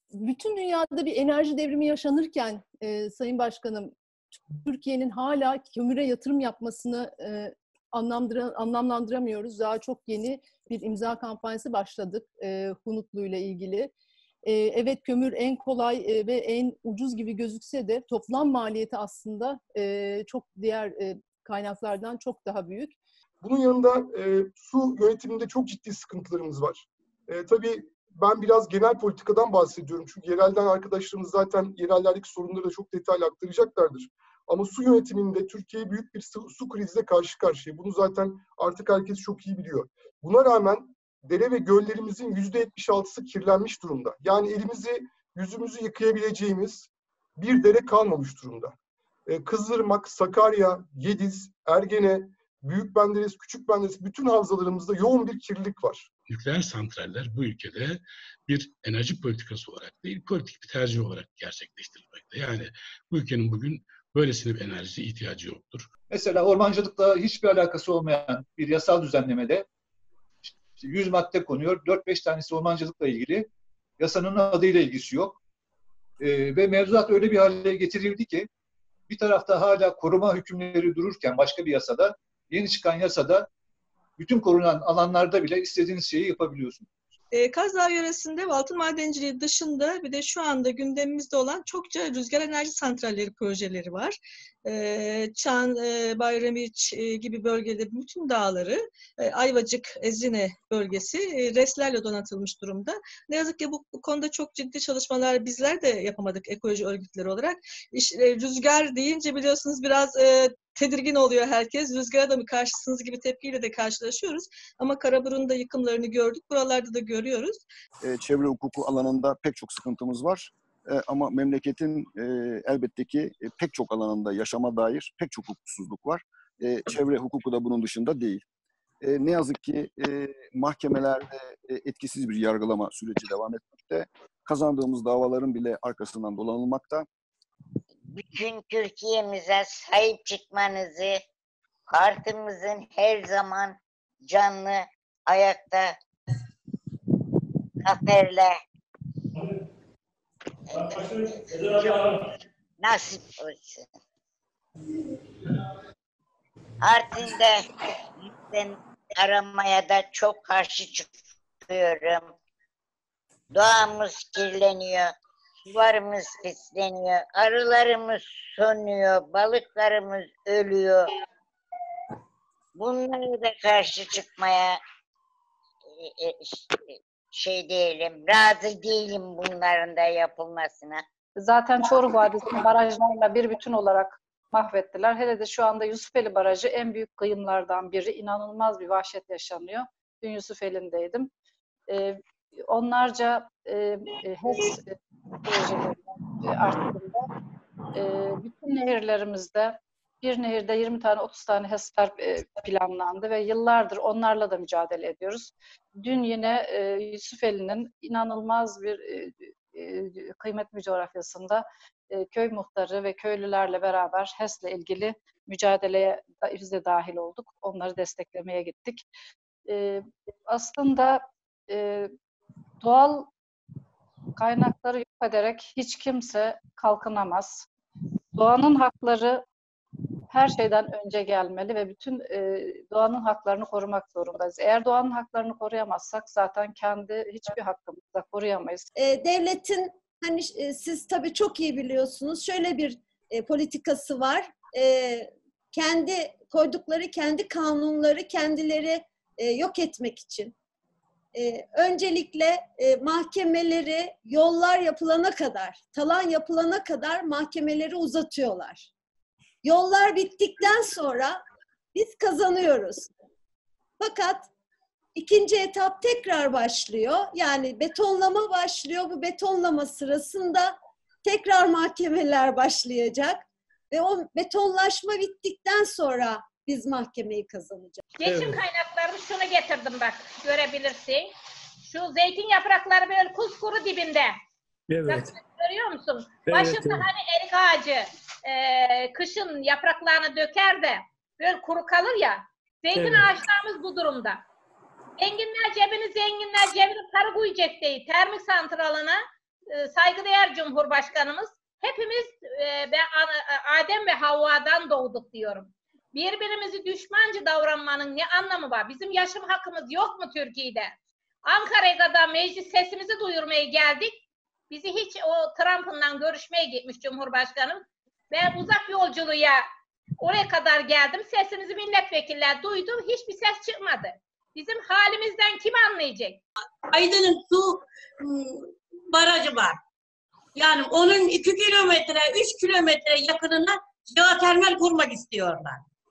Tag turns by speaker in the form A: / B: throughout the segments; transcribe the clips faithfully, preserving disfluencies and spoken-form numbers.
A: bütün dünyada bir enerji devrimi yaşanırken e, Sayın Başkanım, Türkiye'nin hala kömüre yatırım yapmasını e, anlamlandıra, anlamlandıramıyoruz. Daha çok yeni bir imza kampanyası başladık e, Hunutlu ile ilgili. E, evet, kömür en kolay e, ve en ucuz gibi gözükse de toplam maliyeti aslında e, çok diğer e, kaynaklardan çok daha büyük.
B: Bunun yanında e, su yönetiminde çok ciddi sıkıntılarımız var. E, tabii ben biraz genel politikadan bahsediyorum. Çünkü yerelden arkadaşlarımız zaten yerellerdeki sorunları da çok detaylı aktaracaklardır. Ama su yönetiminde Türkiye büyük bir su, su krizle karşı karşıya. Bunu zaten artık herkes çok iyi biliyor. Buna rağmen dere ve göllerimizin yüzde yetmiş altısı kirlenmiş durumda. Yani elimizi, yüzümüzü yıkayabileceğimiz bir dere kalmamış durumda. Ee, Kızılırmak, Sakarya, Gediz, Ergene, Büyük Menderes, Küçük Menderes bütün havzalarımızda yoğun bir kirlilik var.
C: Nükleer santraller bu ülkede bir enerji politikası olarak değil, politik bir tercih olarak gerçekleştirilmekte. Yani bu ülkenin bugün böylesine bir enerji ihtiyacı yoktur.
D: Mesela ormancılıkla hiçbir alakası olmayan bir yasal düzenlemede işte yüz madde konuyor. dört beş tanesi ormancılıkla ilgili. Yasanın adıyla ilgisi yok. Ee, ve mevzuat öyle bir hale getirildi ki bir tarafta hala koruma hükümleri dururken başka bir yasada, yeni çıkan yasada bütün korunan alanlarda bile istediğiniz şeyi yapabiliyorsunuz.
E: E, Kaz Dağı yöresinde altın madenciliği dışında bir de şu anda gündemimizde olan çokça rüzgar enerji santralleri projeleri var. E, Çan, e, Bayramiç e, gibi bölgede bütün dağları, e, Ayvacık, Ezine bölgesi e, reslerle donatılmış durumda. Ne yazık ki bu, bu konuda çok ciddi çalışmalar bizler de yapamadık ekoloji örgütleri olarak. İş, e, rüzgar deyince biliyorsunuz biraz e, tedirgin oluyor herkes. Rüzgara da mı karşısınız gibi tepkiyle de karşılaşıyoruz. Ama Karaburun'da yıkımlarını gördük. Buralarda da görüyoruz.
F: E, çevre hukuku alanında pek çok sıkıntımız var. E, ama memleketin e, elbette ki e, pek çok alanında yaşama dair pek çok hukuksuzluk var. E, çevre hukuku da bunun dışında değil. E, ne yazık ki e, mahkemelerde e, etkisiz bir yargılama süreci devam etmekte. Kazandığımız davaların bile arkasından dolanılmakta.
G: Bütün Türkiye'mize sahip çıkmanızı, partimizin her zaman canlı, ayakta, zaferle nasip olsun. Artvin'de ben aramaya da çok karşı çıkıyorum. Doğamız kirleniyor. Sularımız pisleniyor, arılarımız sönüyor, balıklarımız ölüyor. Bunlara da karşı çıkmaya şey değilim, razı değilim bunların da yapılmasına.
H: Zaten Çoruh Vadisi'ni barajlarla bir bütün olarak mahvettiler. Hele de şu anda Yusufeli Barajı en büyük kıyımlardan biri. İnanılmaz bir vahşet yaşanıyor. Dün Yusufeli'ndeydim. Ee, onlarca e, HES projeleri arttığında e, bütün nehirlerimizde bir nehirde yirmi tane otuz tane HES'ler e, planlandı ve yıllardır onlarla da mücadele ediyoruz. Dün yine e, Yusufeli'nin inanılmaz bir e, e, kıymetli bir coğrafyasında e, köy muhtarı ve köylülerle beraber HES'le ilgili mücadeleye biz de dahil olduk. Onları desteklemeye gittik. E, aslında e, doğal kaynakları yok ederek hiç kimse kalkınamaz. Doğanın hakları her şeyden önce gelmeli ve bütün e, doğanın haklarını korumak zorundayız. Eğer doğanın haklarını koruyamazsak zaten kendi hiçbir hakkımızı da koruyamayız.
I: E, devletin hani e, siz tabii çok iyi biliyorsunuz şöyle bir e, politikası var. E, kendi koydukları kendi kanunları kendileri e, yok etmek için. Ee, öncelikle e, mahkemeleri yollar yapılana kadar, talan yapılana kadar mahkemeleri uzatıyorlar. Yollar bittikten sonra biz kazanıyoruz. Fakat ikinci etap tekrar başlıyor. Yani betonlama başlıyor. Bu betonlama sırasında tekrar mahkemeler başlayacak. Ve o betonlaşma bittikten sonra biz mahkemeyi kazanacağız.
J: Geçim evet. Kaynaklarını şunu getirdim bak, görebilirsin. Şu zeytin yaprakları böyle kuskuru dibinde. Evet. Bak, görüyor musun? Evet, başında evet. Hani erik ağacı e, kışın yapraklarını döker de böyle kuru kalır ya. Zeytin evet. Ağaçlarımız bu durumda. Zenginler cebini, zenginler cebini para koyacak değil. Termik santralına e, saygıdeğer Cumhurbaşkanımız, hepimiz e, ben, Adem ve Havva'dan doğduk diyorum. Birbirimizi düşmancı davranmanın ne anlamı var? Bizim yaşam hakkımız yok mu Türkiye'de? Ankara'ya kadar meclis sesimizi duyurmaya geldik. Bizi hiç o Trump'ından görüşmeye gitmiş Cumhurbaşkanım. Ben uzak yolculuğa oraya kadar geldim. Sesimizi milletvekiller duydu. Hiçbir ses çıkmadı. Bizim halimizden kim anlayacak?
K: Aydın'ın su barajı var. Yani onun iki kilometre, üç kilometre yakınına jeotermal kurmak istiyorlar.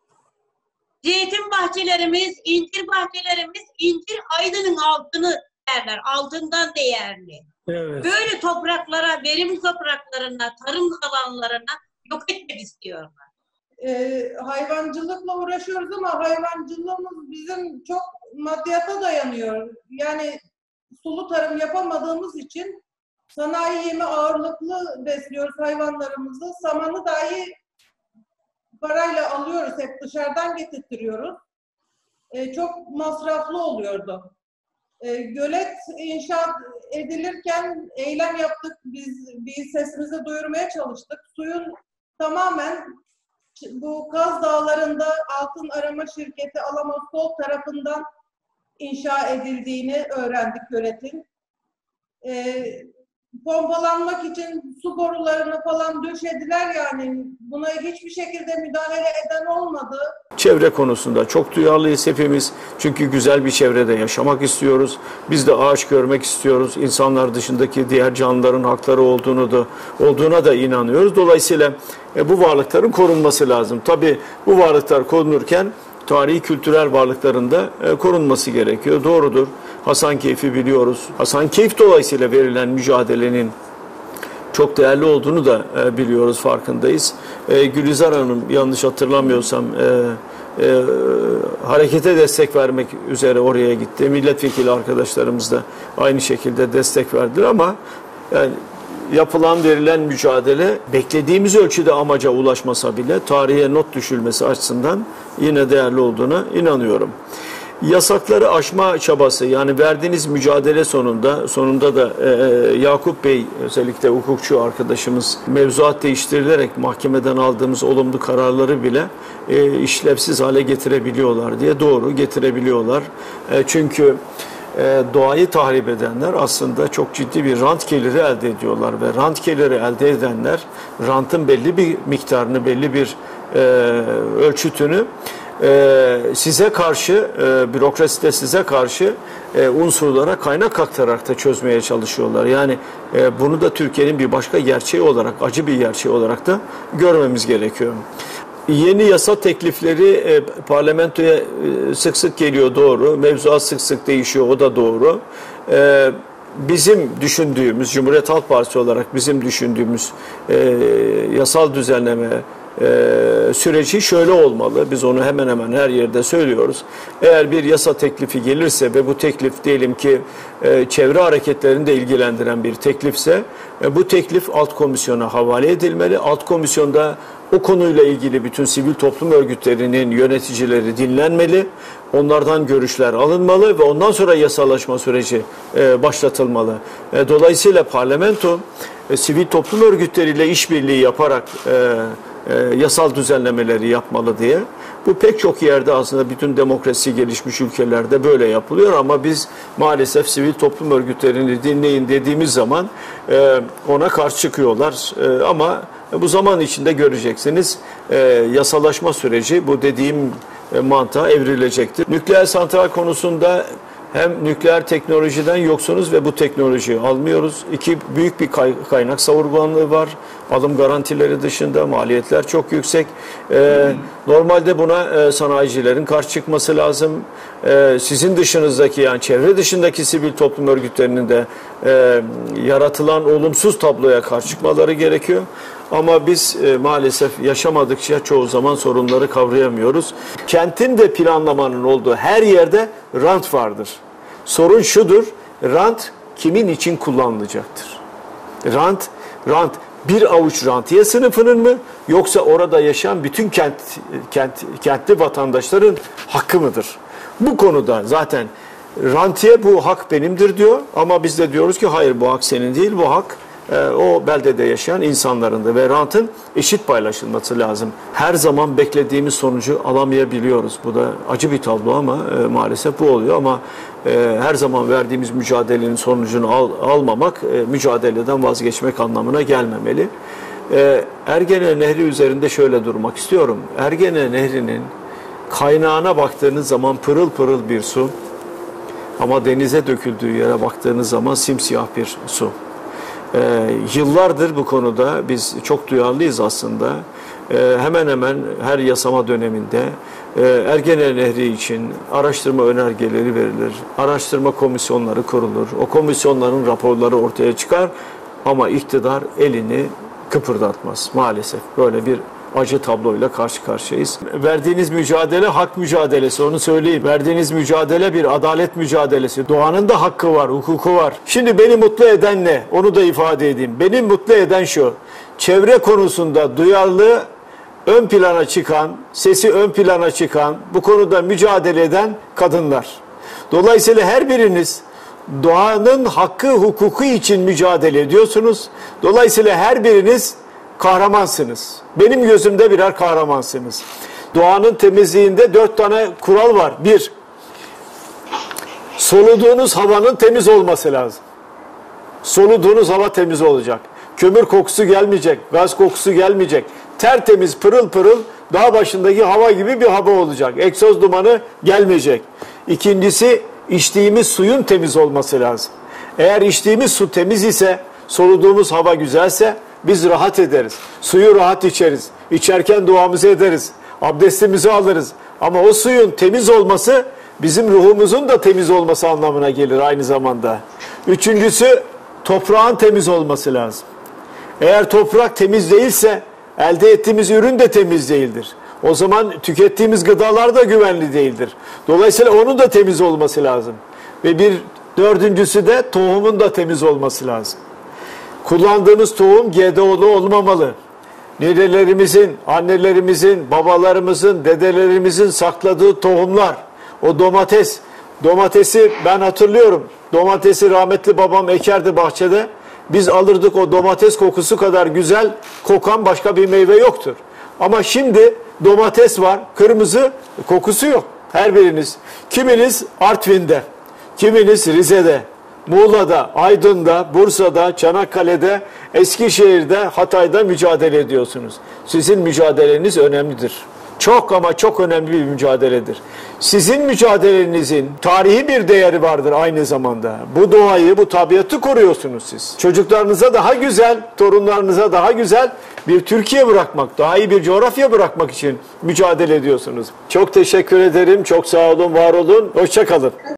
K: Zeytin bahçelerimiz, incir bahçelerimiz, incir Aydın'ın altını derler. Altından değerli. Evet. Böyle topraklara, verimli topraklarına, tarım alanlarına yok etmek istiyorlar.
L: Ee, hayvancılıkla uğraşıyoruz ama hayvancılığımız bizim çok maddiyata dayanıyor. Yani sulu tarım yapamadığımız için sanayi yemi ağırlıklı besliyoruz hayvanlarımızı. Samanı dahi parayla alıyoruz, hep dışarıdan getirtiyoruz. Ee, çok masraflı oluyordu. Ee, gölet inşaat edilirken eylem yaptık, biz bir sesimizi duyurmaya çalıştık. Suyun tamamen bu Kaz Dağları'nda altın arama şirketi Alamos Gold tarafından inşa edildiğini öğrendik göletin. Ee, pompalanmak için su borularını falan döşediler, yani buna hiçbir şekilde müdahale eden olmadı.
M: Çevre konusunda çok duyarlıyız hepimiz. Çünkü güzel bir çevrede yaşamak istiyoruz. Biz de ağaç görmek istiyoruz. İnsanlar dışındaki diğer canlıların hakları olduğunu da olduğuna da inanıyoruz. Dolayısıyla e, bu varlıkların korunması lazım. Tabii bu varlıklar korunurken tarihi kültürel varlıkların da e, korunması gerekiyor. Doğrudur. Hasankeyf'i biliyoruz. Hasankeyf dolayısıyla verilen mücadelenin çok değerli olduğunu da e, biliyoruz, farkındayız. E, Gülizar Hanım, yanlış hatırlamıyorsam e, e, harekete destek vermek üzere oraya gitti. Milletvekili arkadaşlarımız da aynı şekilde destek verdiler ama yani yapılan, verilen mücadele beklediğimiz ölçüde amaca ulaşmasa bile tarihe not düşülmesi açısından yine değerli olduğuna inanıyorum. Yasakları aşma çabası, yani verdiğiniz mücadele sonunda sonunda da e, Yakup Bey, özellikle hukukçu arkadaşımız, mevzuat değiştirilerek mahkemeden aldığımız olumlu kararları bile e, işlevsiz hale getirebiliyorlar diye. Doğru, getirebiliyorlar. E, çünkü e, doğayı tahrip edenler aslında çok ciddi bir rant geliri elde ediyorlar ve rant geliri elde edenler rantın belli bir miktarını, belli bir e, ölçütünü Ee, size karşı, e, bürokraside size karşı e, unsurlara kaynak aktararak da çözmeye çalışıyorlar. Yani e, bunu da Türkiye'nin bir başka gerçeği olarak, acı bir gerçeği olarak da görmemiz gerekiyor. Yeni yasa teklifleri e, parlamentoya e, sık sık geliyor, doğru. Mevzuat sık sık değişiyor, o da doğru. E, bizim düşündüğümüz, Cumhuriyet Halk Partisi olarak bizim düşündüğümüz e, yasal düzenleme Ee, süreci şöyle olmalı. Biz onu hemen hemen her yerde söylüyoruz. Eğer bir yasa teklifi gelirse ve bu teklif diyelim ki e, çevre hareketlerini de ilgilendiren bir teklifse e, bu teklif alt komisyona havale edilmeli. Alt komisyonda o konuyla ilgili bütün sivil toplum örgütlerinin yöneticileri dinlenmeli. Onlardan görüşler alınmalı ve ondan sonra yasalaşma süreci e, başlatılmalı. E, dolayısıyla parlamento e, sivil toplum örgütleriyle işbirliği yaparak e, E, yasal düzenlemeleri yapmalı diye. Bu pek çok yerde aslında bütün demokrasi gelişmiş ülkelerde böyle yapılıyor ama biz maalesef sivil toplum örgütlerini dinleyin dediğimiz zaman e, ona karşı çıkıyorlar. E, ama bu zaman içinde göreceksiniz e, yasalaşma süreci bu dediğim e, mantığa evrilecektir. Nükleer santral konusunda hem nükleer teknolojiden yoksunuz ve bu teknolojiyi almıyoruz. İki, büyük bir kaynak savurganlığı var. Alım garantileri dışında maliyetler çok yüksek. Ee, normalde buna e, sanayicilerin karşı çıkması lazım. Ee, sizin dışınızdaki, yani çevre dışındaki sivil toplum örgütlerinin de e, yaratılan olumsuz tabloya karşı çıkmaları gerekiyor. Ama biz e, maalesef yaşamadıkça çoğu zaman sorunları kavrayamıyoruz. Kentin de planlamanın olduğu her yerde rant vardır. Sorun şudur, rant kimin için kullanılacaktır? Rant, rant bir avuç rantiye sınıfının mı, yoksa orada yaşayan bütün kent, kent, kentli vatandaşların hakkı mıdır? Bu konuda zaten Rantiye bu hak benimdir diyor ama biz de diyoruz ki hayır bu hak senin değil, bu hak e, o beldede yaşayan insanlarındır ve rantın eşit paylaşılması lazım. Her zaman beklediğimiz sonucu alamayabiliyoruz. Bu da acı bir tablo ama e, maalesef bu oluyor ama e, her zaman verdiğimiz mücadelenin sonucunu al, almamak e, mücadeleden vazgeçmek anlamına gelmemeli. E, Ergene Nehri üzerinde şöyle durmak istiyorum. Ergene Nehri'nin kaynağına baktığınız zaman pırıl pırıl bir su. Ama denize döküldüğü yere baktığınız zaman simsiyah bir su. Ee, yıllardır bu konuda biz çok duyarlıyız aslında. Ee, hemen hemen her yasama döneminde e, Ergene Nehri için araştırma önergeleri verilir. Araştırma komisyonları kurulur. O komisyonların raporları ortaya çıkar ama iktidar elini kıpırdatmaz. Maalesef böyle bir acı tabloyla karşı karşıyayız. Verdiğiniz mücadele hak mücadelesi, onu söyleyeyim. Verdiğiniz mücadele bir adalet mücadelesi. Doğanın da hakkı var, hukuku var. Şimdi beni mutlu eden ne? Onu da ifade edeyim. Beni mutlu eden şu. Çevre konusunda duyarlı, ön plana çıkan, sesi ön plana çıkan, bu konuda mücadele eden kadınlar. Dolayısıyla her biriniz doğanın hakkı, hukuku için mücadele ediyorsunuz. Dolayısıyla her biriniz kahramansınız. Benim gözümde birer kahramansınız. Doğanın temizliğinde dört tane kural var. Bir, soluduğunuz havanın temiz olması lazım. Soluduğunuz hava temiz olacak. Kömür kokusu gelmeyecek, gaz kokusu gelmeyecek. Tertemiz, pırıl pırıl, dağ başındaki hava gibi bir hava olacak. Egzoz dumanı gelmeyecek. İkincisi, içtiğimiz suyun temiz olması lazım. Eğer içtiğimiz su temiz ise, soluduğumuz hava güzelse, biz rahat ederiz. Suyu rahat içeriz. İçerken duamızı ederiz. Abdestimizi alırız. Ama o suyun temiz olması bizim ruhumuzun da temiz olması anlamına gelir aynı zamanda. Üçüncüsü toprağın temiz olması lazım. Eğer toprak temiz değilse elde ettiğimiz ürün de temiz değildir. O zaman tükettiğimiz gıdalar da güvenli değildir. Dolayısıyla onun da temiz olması lazım. Ve bir dördüncüsü de tohumun da temiz olması lazım. Kullandığımız tohum G D O'lu olmamalı. Dedelerimizin, annelerimizin, babalarımızın, dedelerimizin sakladığı tohumlar. O domates, domatesi ben hatırlıyorum. Domatesi rahmetli babam ekerdi bahçede. Biz alırdık, o domates kokusu kadar güzel kokan başka bir meyve yoktur. Ama şimdi domates var, kırmızı, kokusu yok. Her biriniz. Kiminiz Artvin'de, kiminiz Rize'de, Muğla'da, Aydın'da, Bursa'da, Çanakkale'de, Eskişehir'de, Hatay'da mücadele ediyorsunuz. Sizin mücadeleniz önemlidir. Çok ama çok önemli bir mücadeledir. Sizin mücadelenizin tarihi bir değeri vardır aynı zamanda. Bu doğayı, bu tabiatı koruyorsunuz siz. Çocuklarınıza daha güzel, torunlarınıza daha güzel bir Türkiye bırakmak, daha iyi bir coğrafya bırakmak için mücadele ediyorsunuz. Çok teşekkür ederim. Çok sağ olun, var olun. Hoşça kalın.